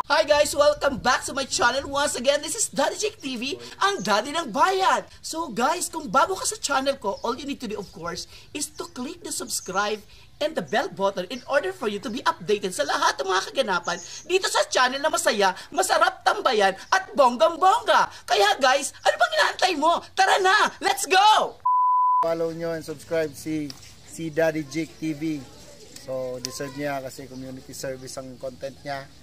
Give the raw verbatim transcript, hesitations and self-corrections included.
Hi guys! Welcome back to my channel. Once again, this is Daddy Jake T V, ang daddy ng bayan. So guys, kung bago ka sa channel ko, all you need to do of course is to click the subscribe and the bell button in order for you to be updated sa lahat ng mga kaganapan dito sa channel na masaya, masarap tambayan at bonggang-bongga. Kaya guys, ano bang inaantay mo? Tara na! Let's go! Follow nyo and subscribe si, si Daddy Jake T V. So deserve niya kasi community service ang content niya.